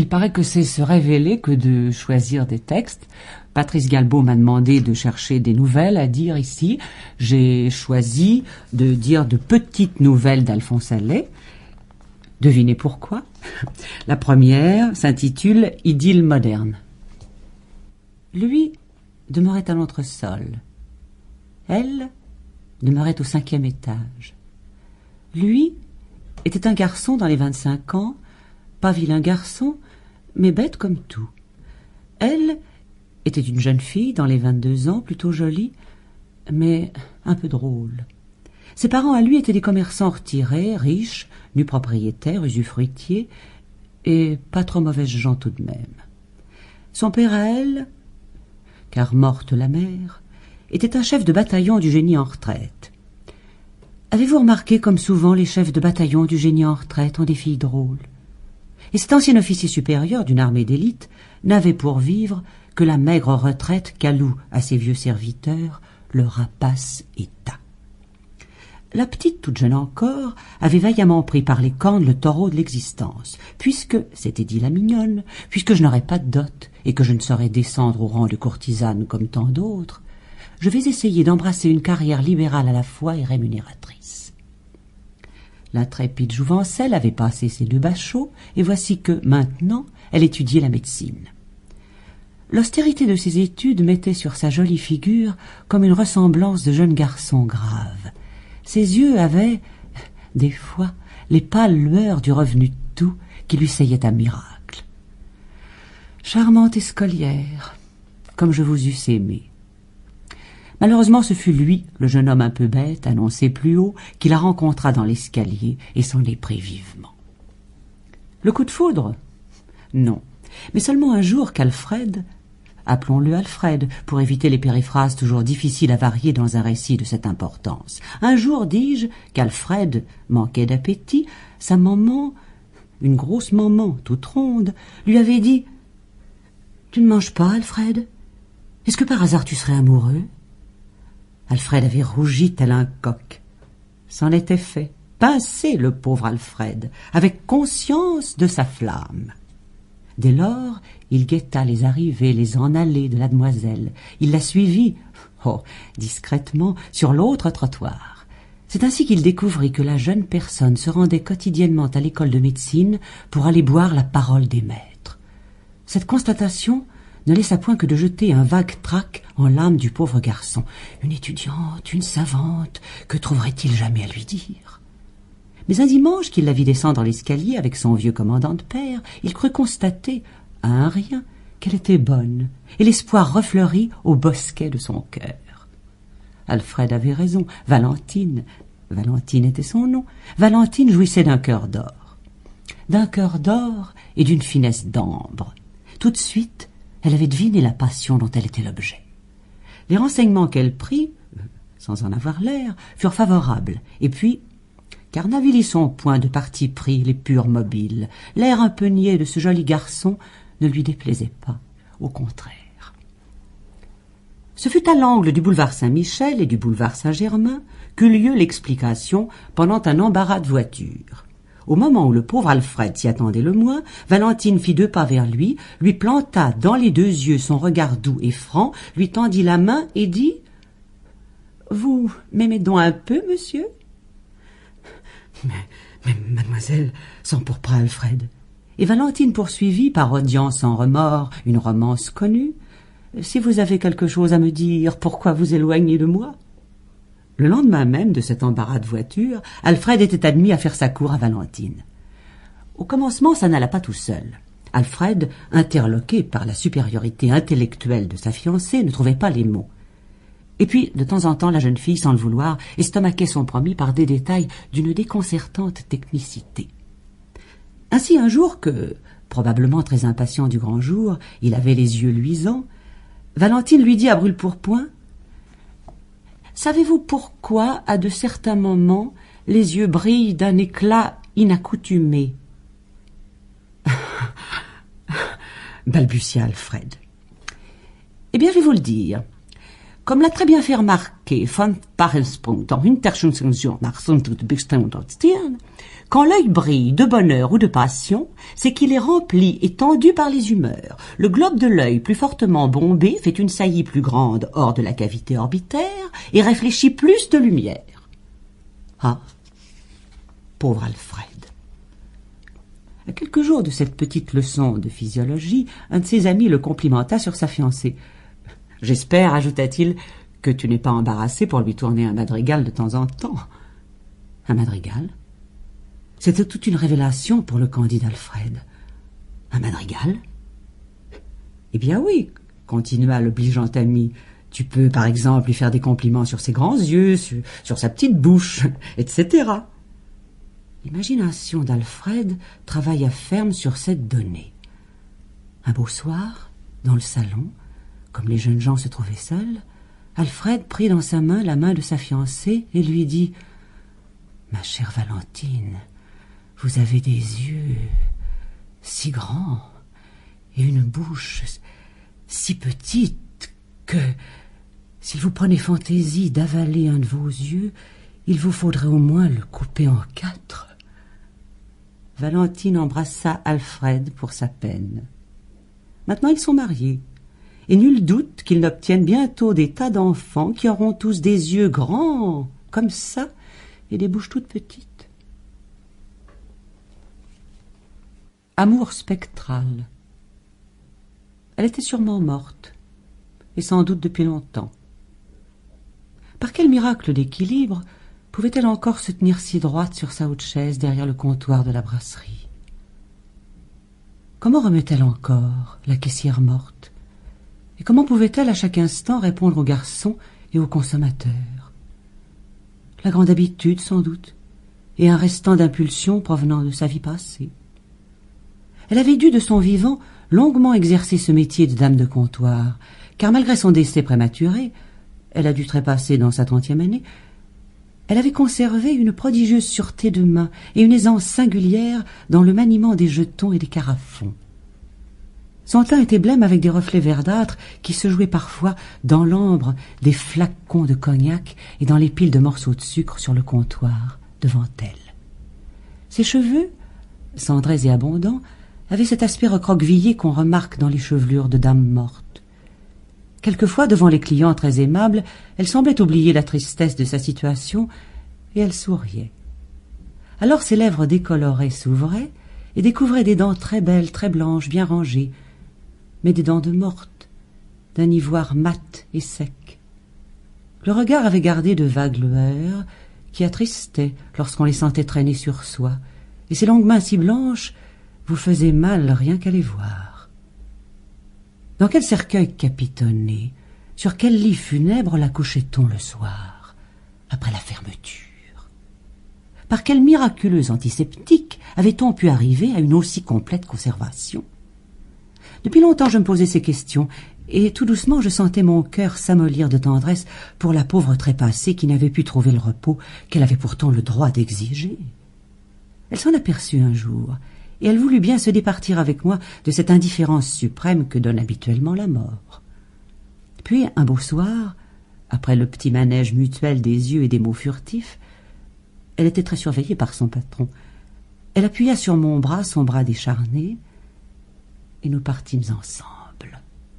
Il paraît que c'est se révéler que de choisir des textes. Patrice Galbaud m'a demandé de chercher des nouvelles à dire ici. J'ai choisi de dire de petites nouvelles d'Alphonse Allais. Devinez pourquoi. La première s'intitule « Idylle moderne ». Lui demeurait à l'entresol. Elle demeurait au 5e étage. Lui était un garçon dans les 25 ans, pas vilain garçon, mais bête comme tout. Elle était une jeune fille dans les 22 ans, plutôt jolie, mais un peu drôle. Ses parents à lui étaient des commerçants retirés, riches, nus propriétaires, usufruitiers, et pas trop mauvaises gens tout de même. Son père à elle, car morte la mère, était un chef de bataillon du génie en retraite. Avez-vous remarqué comme souvent les chefs de bataillon du génie en retraite ont des filles drôles? Et cet ancien officier supérieur d'une armée d'élite n'avait pour vivre que la maigre retraite qu'alloue à ses vieux serviteurs le rapace état. La petite, toute jeune encore, avait vaillamment pris par les cornes le taureau de l'existence, puisque, s'était dit la mignonne, puisque je n'aurais pas de dot et que je ne saurais descendre au rang de courtisane comme tant d'autres, je vais essayer d'embrasser une carrière libérale à la fois et rémunératrice. L'intrépide jouvencelle avait passé ses 2 bachots, et voici que, maintenant, elle étudiait la médecine. L'austérité de ses études mettait sur sa jolie figure comme une ressemblance de jeune garçon grave. Ses yeux avaient, des fois, les pâles lueurs du revenu de tout qui lui seyaient un miracle. Charmante escolière, comme je vous eusse aimé. Malheureusement, ce fut lui, le jeune homme un peu bête, annoncé plus haut, qui la rencontra dans l'escalier et s'en éprit vivement. Le coup de foudre? Non, mais seulement un jour qu'Alfred, appelons-le Alfred, pour éviter les périphrases toujours difficiles à varier dans un récit de cette importance. Un jour, dis-je, qu'Alfred manquait d'appétit, sa maman, une grosse maman toute ronde, lui avait dit « Tu ne manges pas, Alfred? Est-ce que par hasard tu serais amoureux ?» Alfred avait rougi tel un coq. C'en était fait, pincé le pauvre Alfred, avec conscience de sa flamme. Dès lors, il guetta les arrivées, les en allées de la demoiselle. Il la suivit, discrètement, sur l'autre trottoir. C'est ainsi qu'il découvrit que la jeune personne se rendait quotidiennement à l'école de médecine pour aller boire la parole des maîtres. Cette constatation ne laissa point que de jeter un vague trac en l'âme du pauvre garçon. Une étudiante, une savante, que trouverait-il jamais à lui dire? Mais un dimanche qu'il la vit descendre l'escalier avec son vieux commandant de père, il crut constater, à un rien, qu'elle était bonne, et l'espoir refleurit au bosquet de son cœur. Alfred avait raison, Valentine était son nom, Valentine jouissait d'un cœur d'or. D'un cœur d'or et d'une finesse d'ambre. Tout de suite, elle avait deviné la passion dont elle était l'objet. Les renseignements qu'elle prit, sans en avoir l'air, furent favorables, et puis, car n'avilissons point de parti pris les purs mobiles, l'air un peu niais de ce joli garçon ne lui déplaisait pas, au contraire. Ce fut à l'angle du boulevard Saint-Michel et du boulevard Saint-Germain qu'eut lieu l'explication pendant un embarras de voitures. Au moment où le pauvre Alfred s'y attendait le moins, Valentine fit 2 pas vers lui planta dans les 2 yeux son regard doux et franc, lui tendit la main et dit « Vous m'aimez donc un peu, monsieur ?» Mais mademoiselle, s'empourpra Alfred. Et Valentine poursuivit, parodiant sans remords une romance connue, « Si vous avez quelque chose à me dire, pourquoi vous éloigner de moi ?» Le lendemain même de cet embarras de voiture, Alfred était admis à faire sa cour à Valentine. Au commencement, ça n'alla pas tout seul. Alfred, interloqué par la supériorité intellectuelle de sa fiancée, ne trouvait pas les mots. Et puis, de temps en temps, la jeune fille, sans le vouloir, estomaquait son promis par des détails d'une déconcertante technicité. Ainsi, un jour que, probablement très impatient du grand jour, il avait les yeux luisants, Valentine lui dit à brûle-pourpoint « Savez-vous pourquoi, à de certains moments, les yeux brillent d'un éclat inaccoutumé ?» balbutia Alfred. « Eh bien, je vais vous le dire. Comme l'a très bien fait remarquer von Parelsprung dans Untersuchung nach Bestimmung, Quand l'œil brille de bonheur ou de passion, c'est qu'il est rempli et tendu par les humeurs. Le globe de l'œil plus fortement bombé fait une saillie plus grande hors de la cavité orbitaire et réfléchit plus de lumière. Ah, pauvre Alfred. À quelques jours de cette petite leçon de physiologie, un de ses amis le complimenta sur sa fiancée. « J'espère, ajouta-t-il, que tu n'es pas embarrassé pour lui tourner un madrigal de temps en temps. » Un madrigal? C'était toute une révélation pour le candide Alfred. Un madrigal? Eh bien oui, continua l'obligeant ami. Tu peux, par exemple, lui faire des compliments sur ses grands yeux, sur sa petite bouche, etc. L'imagination d'Alfred travailla ferme sur cette donnée. Un beau soir, dans le salon, comme les jeunes gens se trouvaient seuls, Alfred prit dans sa main la main de sa fiancée et lui dit « Ma chère Valentine, vous avez des yeux si grands et une bouche si petite que, si vous prenez fantaisie d'avaler un de vos yeux, il vous faudrait au moins le couper en 4. » Valentine embrassa Alfred pour sa peine. Maintenant ils sont mariés, et nul doute qu'ils n'obtiennent bientôt des tas d'enfants qui auront tous des yeux grands, comme ça, et des bouches toutes petites. Amour spectral. Elle était sûrement morte, et sans doute depuis longtemps. Par quel miracle d'équilibre pouvait-elle encore se tenir si droite sur sa haute chaise derrière le comptoir de la brasserie? Comment remet-elle encore, la caissière morte? Et comment pouvait-elle à chaque instant répondre aux garçons et aux consommateurs? La grande habitude, sans doute, et un restant d'impulsion provenant de sa vie passée. Elle avait dû, de son vivant, longuement exercer ce métier de dame de comptoir, car malgré son décès prématuré, elle a dû trépasser dans sa 30e année, elle avait conservé une prodigieuse sûreté de main et une aisance singulière dans le maniement des jetons et des carafons. Son teint était blême avec des reflets verdâtres qui se jouaient parfois dans l'ambre des flacons de cognac et dans les piles de morceaux de sucre sur le comptoir devant elle. Ses cheveux, cendrés et abondants, avaient cet aspect recroquevillé qu'on remarque dans les chevelures de dames mortes. Quelquefois, devant les clients très aimables, elle semblait oublier la tristesse de sa situation, et elle souriait. Alors ses lèvres décolorées s'ouvraient et découvraient des dents très belles, très blanches, bien rangées, mais des dents de morte, d'un ivoire mat et sec. Le regard avait gardé de vagues lueurs qui attristaient lorsqu'on les sentait traîner sur soi, et ses longues mains si blanches vous faisaient mal rien qu'à les voir. Dans quel cercueil capitonné, sur quel lit funèbre la couchait-on le soir, après la fermeture? Par quel miraculeuse antiseptique avait-on pu arriver à une aussi complète conservation? Depuis longtemps je me posais ces questions, et tout doucement je sentais mon cœur s'amollir de tendresse pour la pauvre trépassée qui n'avait pu trouver le repos qu'elle avait pourtant le droit d'exiger. Elle s'en aperçut un jour, et elle voulut bien se départir avec moi de cette indifférence suprême que donne habituellement la mort. Puis, un beau soir, après le petit manège mutuel des yeux et des mots furtifs, elle était très surveillée par son patron. Elle appuya sur mon bras son bras décharné, et nous partîmes ensemble.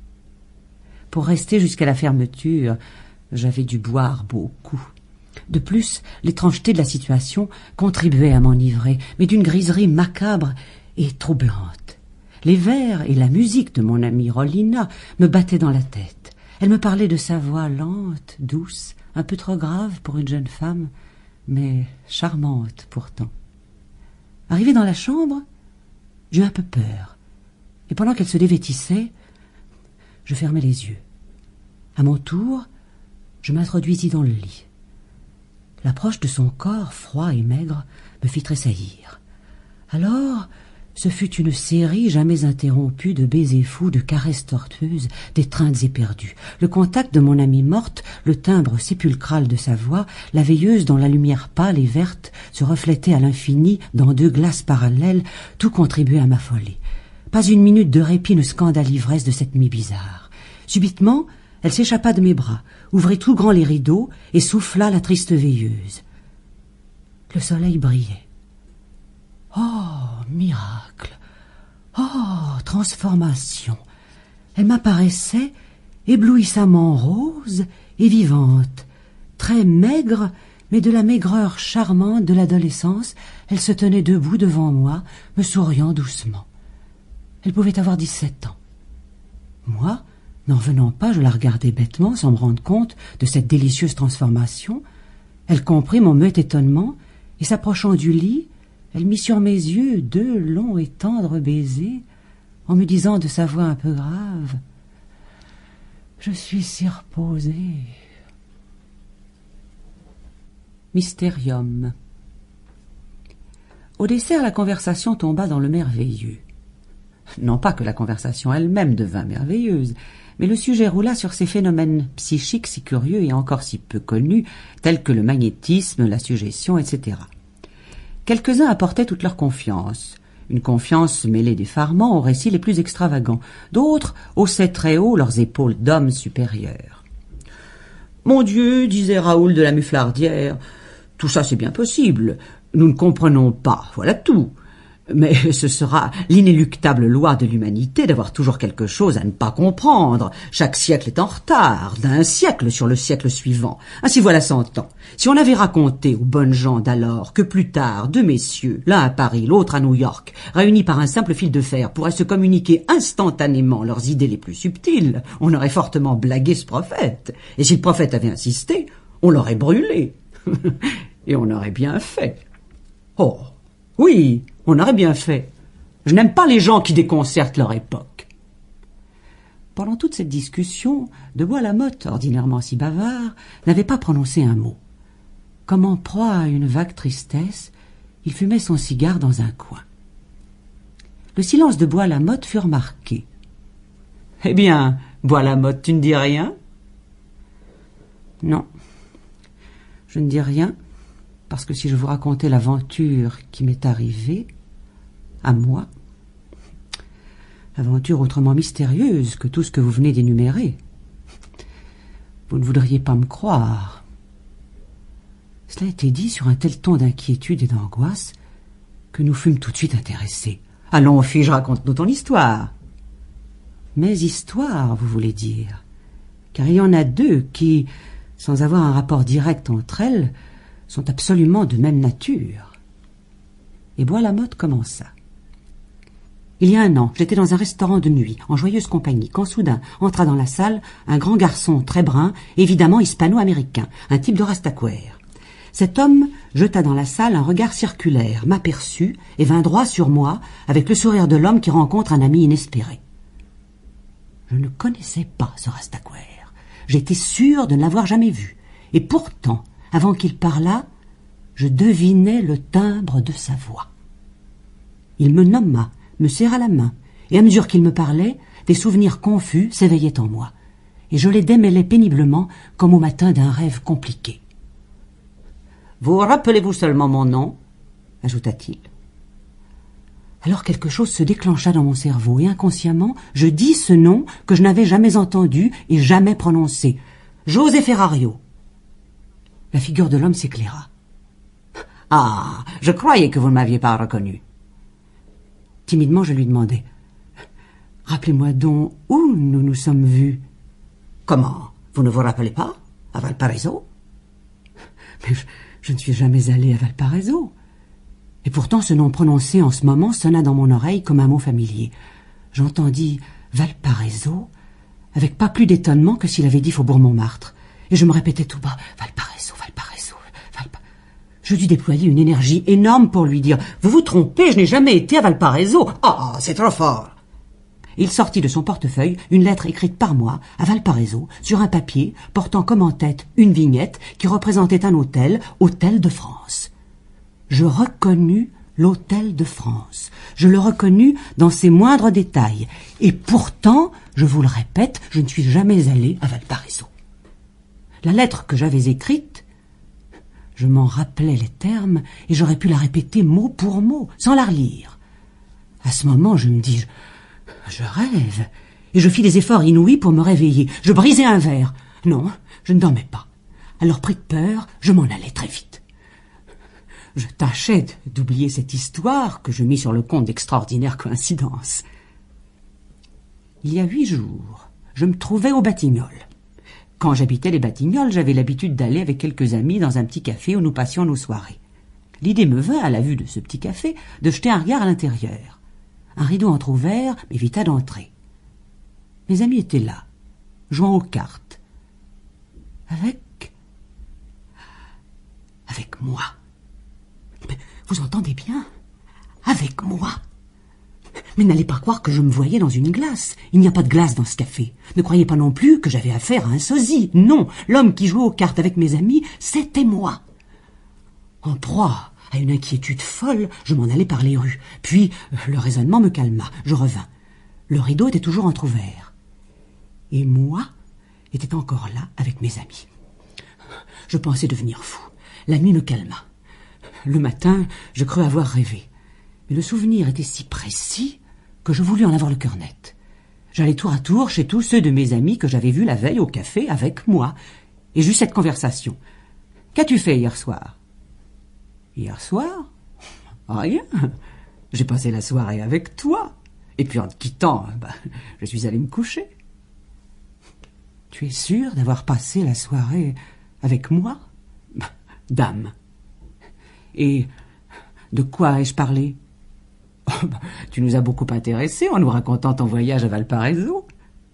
Pour rester jusqu'à la fermeture, j'avais dû boire beaucoup. De plus, l'étrangeté de la situation contribuait à m'enivrer, mais d'une griserie macabre et troublante. Les vers et la musique de mon amie Rolina me battaient dans la tête. Elle me parlait de sa voix lente, douce, un peu trop grave pour une jeune femme, mais charmante pourtant. Arrivée dans la chambre, j'eus un peu peur, et pendant qu'elle se dévêtissait, je fermai les yeux. À mon tour, je m'introduisis dans le lit. L'approche de son corps, froid et maigre, me fit tressaillir. Alors, ce fut une série jamais interrompue de baisers fous, de caresses tortueuses, d'étreintes éperdues. Le contact de mon amie morte, le timbre sépulcral de sa voix, la veilleuse dont la lumière pâle et verte se reflétait à l'infini dans 2 glaces parallèles, tout contribuait à m'affoler. Pas une minute de répit ne scanda l'ivresse de cette nuit bizarre. Subitement, elle s'échappa de mes bras, ouvrit tout grand les rideaux et souffla la triste veilleuse. Le soleil brillait. Oh, miracle! Oh, transformation! Elle m'apparaissait éblouissamment rose et vivante, très maigre, mais de la maigreur charmante de l'adolescence. Elle se tenait debout devant moi, me souriant doucement. Elle pouvait avoir 17 ans. Moi, n'en revenant pas, je la regardais bêtement, sans me rendre compte de cette délicieuse transformation. Elle comprit mon muet étonnement, et s'approchant du lit, elle mit sur mes yeux 2 longs et tendres baisers, en me disant de sa voix un peu grave: « Je suis si reposée. » Mystérium. Au dessert, la conversation tomba dans le merveilleux. Non pas que la conversation elle-même devint merveilleuse, mais le sujet roula sur ces phénomènes psychiques si curieux et encore si peu connus, tels que le magnétisme, la suggestion, etc. Quelques-uns apportaient toute leur confiance, une confiance mêlée d'effarement aux récits les plus extravagants. D'autres haussaient très haut leurs épaules d'hommes supérieurs. « Mon Dieu, disait Raoul de la Muflardière, tout ça c'est bien possible. Nous ne comprenons pas, voilà tout. Mais ce sera l'inéluctable loi de l'humanité d'avoir toujours quelque chose à ne pas comprendre. Chaque siècle est en retard, d'un siècle sur le siècle suivant. Ainsi voilà 100 ans. Si on avait raconté aux bonnes gens d'alors que plus tard, 2 messieurs, l'un à Paris, l'autre à New York, réunis par un simple fil de fer, pourraient se communiquer instantanément leurs idées les plus subtiles, on aurait fortement blagué ce prophète. Et si le prophète avait insisté, on l'aurait brûlé. Et on aurait bien fait. Oh, oui, on aurait bien fait. Je n'aime pas les gens qui déconcertent leur époque. Pendant toute cette discussion, de Bois-Lamotte, ordinairement si bavard, n'avait pas prononcé un mot. Comme en proie à une vague tristesse, il fumait son cigare dans un coin. Le silence de Bois-Lamotte fut remarqué. « Eh bien, Bois-Lamotte, tu ne dis rien ?»« Non, je ne dis rien. » Parce que si je vous racontais l'aventure qui m'est arrivée, à moi, aventure autrement mystérieuse que tout ce que vous venez d'énumérer, vous ne voudriez pas me croire. Cela était dit sur un tel ton d'inquiétude et d'angoisse que nous fûmes tout de suite intéressés. « Allons, fille, raconte-nous ton histoire. » Mais histoire, vous voulez dire, car il y en a 2 qui, sans avoir un rapport direct entre elles, sont absolument de même nature. Et Bois-Lamotte commença. Il y a 1 an, j'étais dans un restaurant de nuit, en joyeuse compagnie, quand soudain entra dans la salle un grand garçon très brun, évidemment hispano-américain, un type de Rastaquouère. Cet homme jeta dans la salle un regard circulaire, m'aperçut et vint droit sur moi, avec le sourire de l'homme qui rencontre un ami inespéré. Je ne connaissais pas ce Rastaquouère. J'étais sûr de ne l'avoir jamais vu. Et pourtant, avant qu'il parlât, je devinais le timbre de sa voix. Il me nomma, me serra la main, et à mesure qu'il me parlait, des souvenirs confus s'éveillaient en moi, et je les démêlais péniblement comme au matin d'un rêve compliqué. « Vous rappelez-vous seulement mon nom ?» ajouta-t-il. Alors quelque chose se déclencha dans mon cerveau, et inconsciemment, je dis ce nom que je n'avais jamais entendu et jamais prononcé. « José Ferrario. » La figure de l'homme s'éclaira. « Ah, je croyais que vous ne m'aviez pas reconnu. » Timidement, je lui demandai. « Rappelez-moi donc où nous nous sommes vus. »« Comment? Vous ne vous rappelez pas? À Valparaiso ?»« Mais je ne suis jamais allé à Valparaiso. » Et pourtant, ce nom prononcé en ce moment sonna dans mon oreille comme un mot familier. J'entendis Valparaiso avec pas plus d'étonnement que s'il avait dit Faubourg Montmartre. Et je me répétais tout bas, Valparaiso, Valparaiso, Valparaiso. Je dus déployer une énergie énorme pour lui dire, vous vous trompez, je n'ai jamais été à Valparaiso. Ah, c'est trop fort. Il sortit de son portefeuille une lettre écrite par moi, à Valparaiso, sur un papier, portant comme en tête une vignette qui représentait un hôtel, Hôtel de France. Je reconnus l'Hôtel de France. Je le reconnus dans ses moindres détails. Et pourtant, je vous le répète, je ne suis jamais allé à Valparaiso. La lettre que j'avais écrite, je m'en rappelais les termes et j'aurais pu la répéter mot pour mot, sans la relire. À ce moment, je me dis, je rêve, et je fis des efforts inouïs pour me réveiller. Je brisai un verre. Non, je ne dormais pas. Alors, pris de peur, je m'en allai très vite. Je tâchais d'oublier cette histoire que je mis sur le compte d'extraordinaires coïncidences. Il y a 8 jours, je me trouvais aux Batignolles. Quand j'habitais les Batignolles, j'avais l'habitude d'aller avec quelques amis dans un petit café où nous passions nos soirées. L'idée me vint, à la vue de ce petit café, de jeter un regard à l'intérieur. Un rideau entrouvert m'évita d'entrer. Mes amis étaient là, jouant aux cartes. Avec moi. Mais vous entendez bien? Avec moi. Mais n'allez pas croire que je me voyais dans une glace. Il n'y a pas de glace dans ce café. Ne croyez pas non plus que j'avais affaire à un sosie. Non, l'homme qui jouait aux cartes avec mes amis, c'était moi. En proie à une inquiétude folle, je m'en allai par les rues. Puis le raisonnement me calma. Je revins. Le rideau était toujours entrouvert. Et moi était encore là avec mes amis. Je pensais devenir fou. La nuit me calma. Le matin, je crus avoir rêvé. Mais le souvenir était si précis que je voulus en avoir le cœur net. J'allais tour à tour chez tous ceux de mes amis que j'avais vus la veille au café avec moi. Et j'eus cette conversation. « Qu'as-tu fait hier soir ?»« Hier soir ? Rien. J'ai passé la soirée avec toi. Et puis en te quittant, je suis allé me coucher. »« Tu es sûr d'avoir passé la soirée avec moi ? » ?»« Dame. Et de quoi ai-je parlé ? Tu nous as beaucoup intéressés en nous racontant ton voyage à Valparaiso. »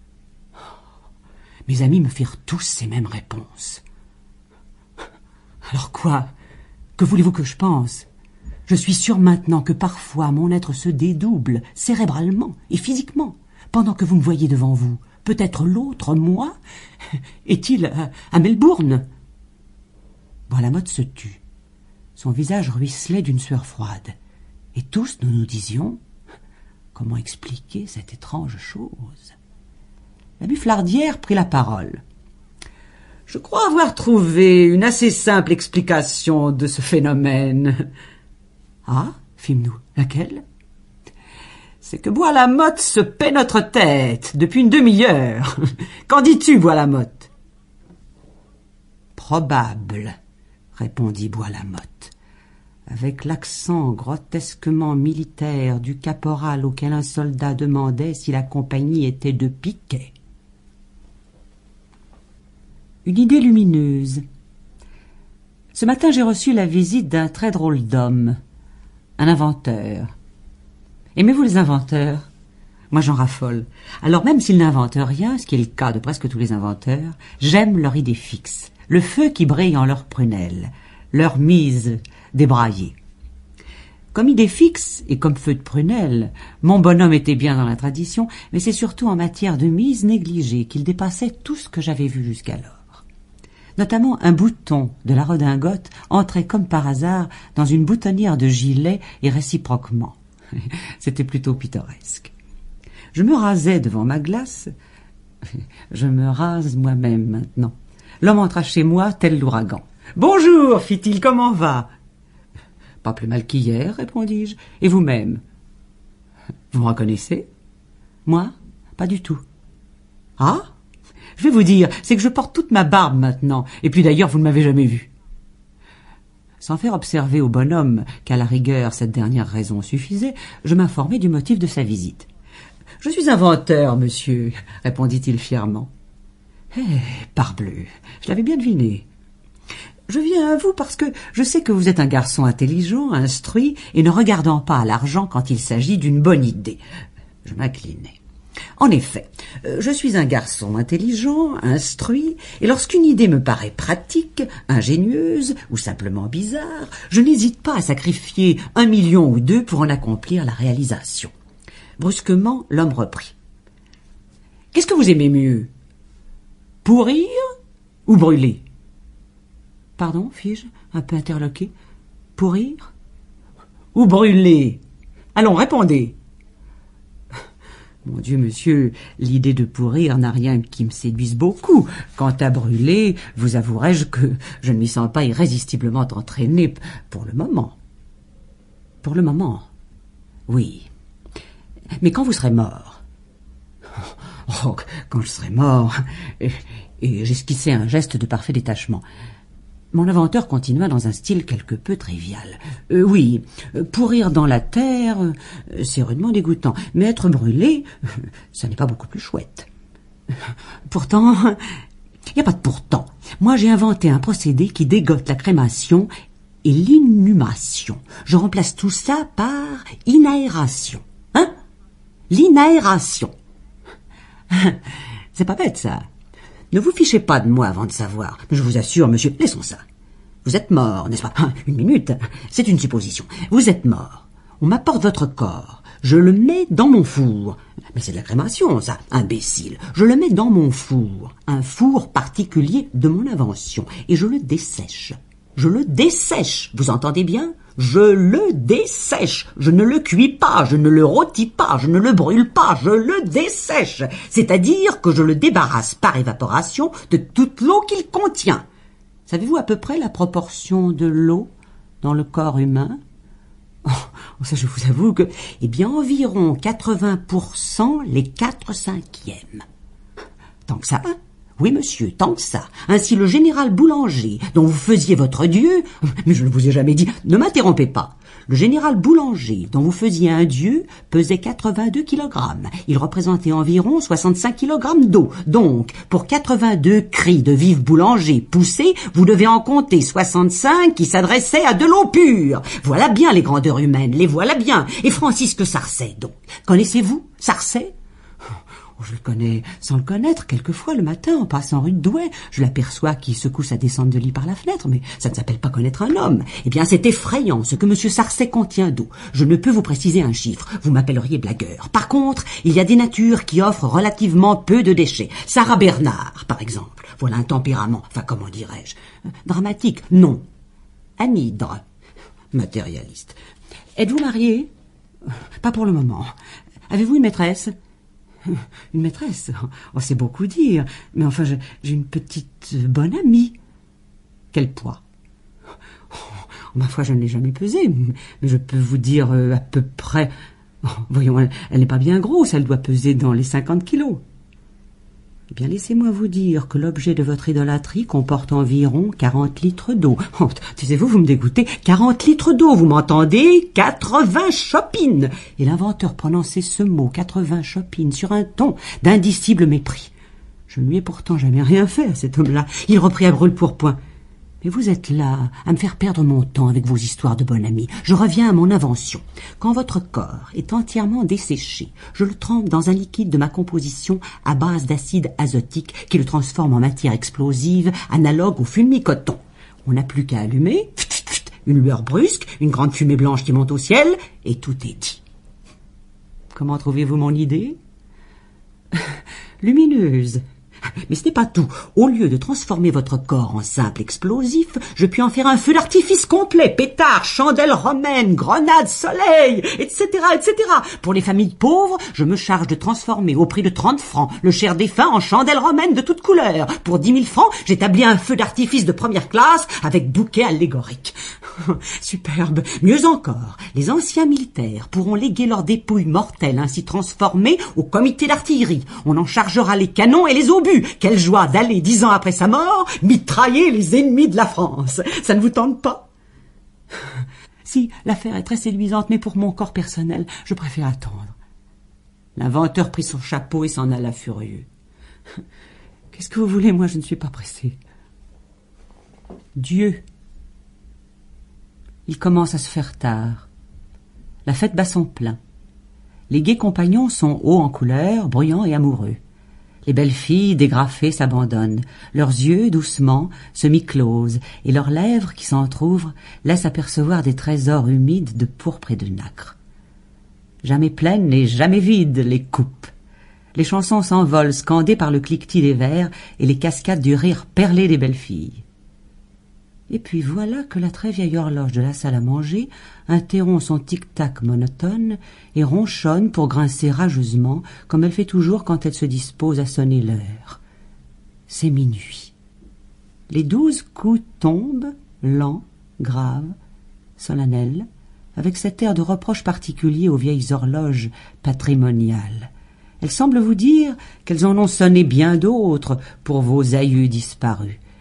Mes amis me firent tous ces mêmes réponses. Alors quoi ? Que voulez-vous que je pense ? Je suis sûr maintenant que parfois mon être se dédouble, cérébralement et physiquement, pendant que vous me voyez devant vous. Peut-être l'autre, moi, est-il à Melbourne ? Bois-la-Motte se tut. Son visage ruisselait d'une sueur froide. Et tous nous nous disions « Comment expliquer cette étrange chose ?» La Bufflardière prit la parole. « Je crois avoir trouvé une assez simple explication de ce phénomène. »« Ah, fîmes-nous, laquelle ?»« C'est que Bois-la-Motte se paie notre tête depuis une demi-heure. Qu'en dis-tu, Bois-la-Motte ?»« Probable, » répondit Bois-la-Motte, avec l'accent grotesquement militaire du caporal auquel un soldat demandait si la compagnie était de piquet. Une idée lumineuse. Ce matin, j'ai reçu la visite d'un très drôle d'homme, un inventeur. Aimez-vous les inventeurs ? Moi, j'en raffole. Alors même s'ils n'inventent rien, ce qui est le cas de presque tous les inventeurs, j'aime leur idée fixe, le feu qui brille en leurs prunelles, leur mise débraillée. Comme idée fixe et comme feu de prunelle, mon bonhomme était bien dans la tradition, mais c'est surtout en matière de mise négligée qu'il dépassait tout ce que j'avais vu jusqu'alors. Notamment un bouton de la redingote entrait comme par hasard dans une boutonnière de gilet et réciproquement. C'était plutôt pittoresque. Je me rasais devant ma glace. Je me rase moi-même maintenant. L'homme entra chez moi tel l'ouragan. « Bonjour, fit-il, comment va ?»« Pas plus mal qu'hier, répondis-je. Et vous-même ? Vous me reconnaissez ? Moi ? Pas du tout. Ah ? Je vais vous dire, c'est que je porte toute ma barbe maintenant. Et puis d'ailleurs, vous ne m'avez jamais vu. » Sans faire observer au bonhomme qu'à la rigueur cette dernière raison suffisait, je m'informai du motif de sa visite. « Je suis inventeur, monsieur, » répondit-il fièrement. « Eh, parbleu, je l'avais bien deviné. Je viens à vous parce que je sais que vous êtes un garçon intelligent, instruit, et ne regardant pas à l'argent quand il s'agit d'une bonne idée. » Je m'inclinai. En effet, je suis un garçon intelligent, instruit, et lorsqu'une idée me paraît pratique, ingénieuse ou simplement bizarre, je n'hésite pas à sacrifier 1 million ou 2 pour en accomplir la réalisation. Brusquement, l'homme reprit. « Qu'est-ce que vous aimez mieux ? Pourrir ou brûler ? » « Pardon, fis-je, un peu interloqué. Pourrir ou brûler ? Allons, répondez. » Mon Dieu, monsieur, l'idée de pourrir n'a rien qui me séduise beaucoup. Quant à brûler, vous avouerai-je que je ne m'y sens pas irrésistiblement entraîné pour le moment. Pour le moment, oui. Mais quand vous serez mort ? Oh, quand je serai mort... Et j'esquissai un geste de parfait détachement. Mon inventeur continua dans un style quelque peu trivial. Oui, pourrir dans la terre, c'est rudement dégoûtant, mais être brûlé, ça n'est pas beaucoup plus chouette. Pourtant, il n'y a pas de pourtant. Moi, j'ai inventé un procédé qui dégote la crémation et l'inhumation. Je remplace tout ça par inaération. Hein? L'inaération. C'est pas bête, ça. Ne vous fichez pas de moi avant de savoir. Mais je vous assure, monsieur, laissons ça. Vous êtes mort, n'est-ce pas? Une minute, c'est une supposition. Vous êtes mort. On m'apporte votre corps. Je le mets dans mon four. Mais c'est de la crémation, ça, imbécile. Je le mets dans mon four. Un four particulier de mon invention. Et je le dessèche. Je le dessèche. Vous entendez bien? Je le dessèche. Je ne le cuis pas, je ne le rôtis pas, je ne le brûle pas, je le dessèche. C'est-à-dire que je le débarrasse par évaporation de toute l'eau qu'il contient. Savez-vous à peu près la proportion de l'eau dans le corps humain? Oh, ça, je vous avoue que, environ 80% les 4/5. Tant que ça, hein? Oui, monsieur, tant que ça. Ainsi, le général Boulanger, dont vous faisiez votre dieu... Mais je ne vous ai jamais dit... Ne m'interrompez pas. Le général Boulanger, dont vous faisiez un dieu, pesait 82 kilogrammes. Il représentait environ 65 kilogrammes d'eau. Donc, pour 82 cris de vive Boulanger poussés, vous devez en compter 65 qui s'adressaient à de l'eau pure. Voilà bien les grandeurs humaines, les voilà bien. Et Francisque Sarcey, donc. Connaissez-vous Sarcey? Je le connais sans le connaître. Quelquefois, le matin, en passant rue de Douai, je l'aperçois qui secoue sa descente de lit par la fenêtre, mais ça ne s'appelle pas connaître un homme. C'est effrayant ce que M. Sarcey contient d'eau. Je ne peux vous préciser un chiffre. Vous m'appelleriez blagueur. Par contre, il y a des natures qui offrent relativement peu de déchets. Sarah Bernard, par exemple. Voilà un tempérament, comment dirais-je? Dramatique, non. Anhydre. Matérialiste. Êtes-vous marié? Pas pour le moment. Avez-vous une maîtresse? Une maîtresse? Oh, c'est beaucoup dire. Mais enfin, j'ai une petite bonne amie. Quel poids? Oh, ma foi, je ne l'ai jamais pesée, mais je peux vous dire à peu près... Oh, voyons, elle n'est pas bien grosse, elle doit peser dans les 50 kilos. Laissez-moi vous dire que l'objet de votre idolâtrie comporte environ 40 litres d'eau. Oh, taisez-vous, vous me dégoûtez. 40 litres d'eau, vous m'entendez? 80 chopines. Et l'inventeur prononçait ce mot, 80 chopines, sur un ton d'indicible mépris. Je ne lui ai pourtant jamais rien fait à cet homme-là. Il reprit à brûle-pourpoint. Mais vous êtes là à me faire perdre mon temps avec vos histoires de bonne amie. Je reviens à mon invention. Quand votre corps est entièrement desséché, je le trempe dans un liquide de ma composition à base d'acide azotique qui le transforme en matière explosive analogue au fulmi-coton. On n'a plus qu'à allumer, une lueur brusque, une grande fumée blanche qui monte au ciel, et tout est dit. Comment trouvez-vous mon idée? Lumineuse. Mais ce n'est pas tout. Au lieu de transformer votre corps en simple explosif, je puis en faire un feu d'artifice complet, pétards, chandelles romaines, grenades, soleil, etc., etc. Pour les familles pauvres, je me charge de transformer au prix de 30 francs le cher défunt en chandelles romaines de toutes couleurs. Pour 10 000 francs, j'établis un feu d'artifice de première classe avec bouquet allégorique. Superbe. Mieux encore, les anciens militaires pourront léguer leurs dépouilles mortelles ainsi transformées au comité d'artillerie. On en chargera les canons et les obus. Quelle joie d'aller, 10 ans après sa mort, mitrailler les ennemis de la France. Ça ne vous tente pas? Si, l'affaire est très séduisante, mais pour mon corps personnel, je préfère attendre. L'inventeur prit son chapeau et s'en alla furieux. Qu'est-ce que vous voulez? Moi, je ne suis pas pressé. Dieu. Il commence à se faire tard. La fête bat son plein. Les gais compagnons sont hauts en couleur, bruyants et amoureux. Les belles filles dégrafées s'abandonnent, leurs yeux, doucement, se mi-closent, et leurs lèvres, qui s'entr'ouvrent, laissent apercevoir des trésors humides de pourpre et de nacre. Jamais pleines et jamais vides les coupes. Les chansons s'envolent, scandées par le cliquetis des verres et les cascades du rire perlé des belles filles. Et puis voilà que la très vieille horloge de la salle à manger interrompt son tic-tac monotone et ronchonne pour grincer rageusement, comme elle fait toujours quand elle se dispose à sonner l'heure. C'est minuit. Les 12 coups tombent, lents, graves, solennels, avec cet air de reproche particulier aux vieilles horloges patrimoniales. Elles semblent vous dire qu'elles en ont sonné bien d'autres pour vos aïeux disparus,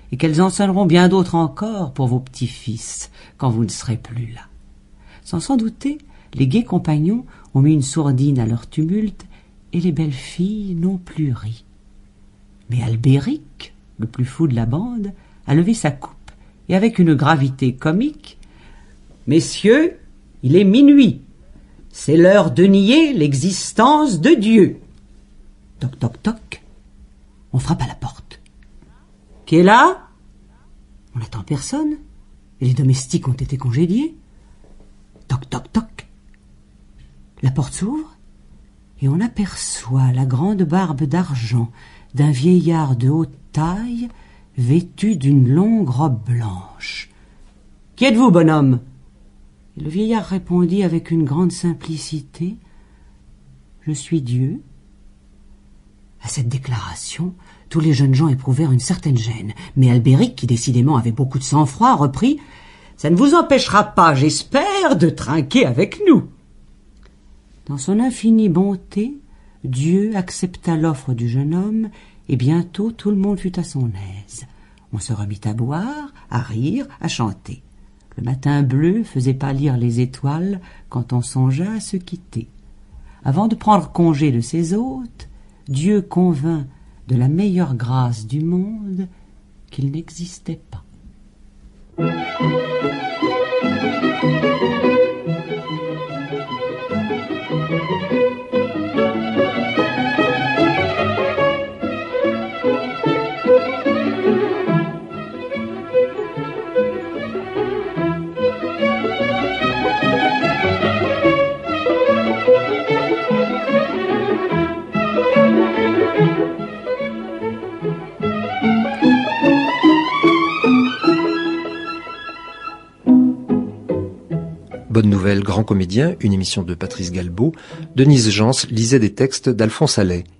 et qu'elles en sonneront bien d'autres encore pour vos petits-fils, quand vous ne serez plus là. Sans s'en douter, les gais compagnons ont mis une sourdine à leur tumulte, et les belles filles n'ont plus ri. Mais Albéric, le plus fou de la bande, a levé sa coupe, et avec une gravité comique, « Messieurs, il est minuit. C'est l'heure de nier l'existence de Dieu. » Toc, toc, toc. On frappe à la porte. « Qui est là ?» On n'attend personne, et les domestiques ont été congédiés. Toc, toc, toc. La porte s'ouvre, et on aperçoit la grande barbe d'argent d'un vieillard de haute taille, vêtu d'une longue robe blanche. « Qui êtes-vous, bonhomme ?» Et le vieillard répondit avec une grande simplicité, « Je suis Dieu. » À cette déclaration, tous les jeunes gens éprouvèrent une certaine gêne, mais Albéric, qui décidément avait beaucoup de sang-froid, reprit, « Ça ne vous empêchera pas, j'espère, de trinquer avec nous. » Dans son infinie bonté, Dieu accepta l'offre du jeune homme, et bientôt tout le monde fut à son aise. On se remit à boire, à rire, à chanter. Le matin bleu faisait pâlir les étoiles quand on songea à se quitter. Avant de prendre congé de ses hôtes, Dieu convint de la meilleure grâce du monde qu'il n'existait pas. Bonne Nouvelle, grand comédien, une émission de Patrice Galbaud. Denise Jans lisait des textes d'Alphonse Allais.